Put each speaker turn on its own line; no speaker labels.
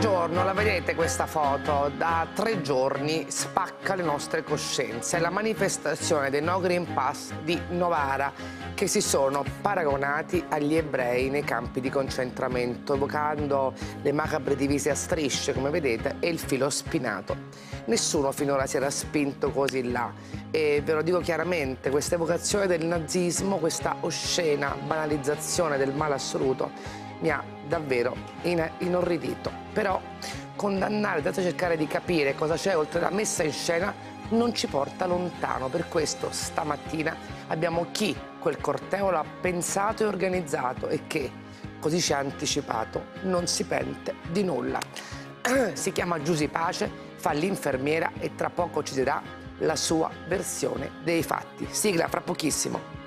Buongiorno, la vedete questa foto? Da 3 giorni spacca le nostre coscienze. È la manifestazione dei No Green Pass di Novara che si sono paragonati agli ebrei nei campi di concentramento, evocando le macabre divise a strisce, come vedete, e il filo spinato. Nessuno finora si era spinto così là e ve lo dico chiaramente, questa evocazione del nazismo, questa oscena banalizzazione del male assoluto mi ha davvero inorridito. Però condannare, senza cercare di capire cosa c'è oltre la messa in scena, non ci porta lontano. Per questo stamattina abbiamo chi quel corteo l'ha pensato e organizzato e che, così ci ha anticipato, non si pente di nulla. Si chiama Giusy Pace, fa l'infermiera e tra poco ci dirà la sua versione dei fatti. Sigla fra pochissimo.